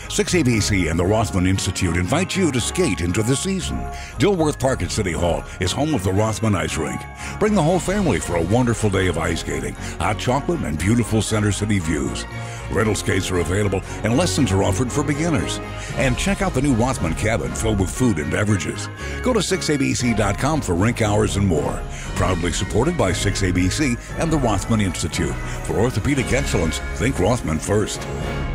6ABC and the Rothman Institute invite you to skate into the season. Dilworth Park at City Hall is home of the Rothman Ice Rink. Bring the whole family for a wonderful day of ice skating, hot chocolate, and beautiful Center City views. Rental skates are available and lessons are offered for beginners. And check out the new Rothman cabin filled with food and beverages. Go to 6abc.com for rink hours and more. Proudly supported by 6ABC and the Rothman Institute. For orthopedic excellence, think Rothman first.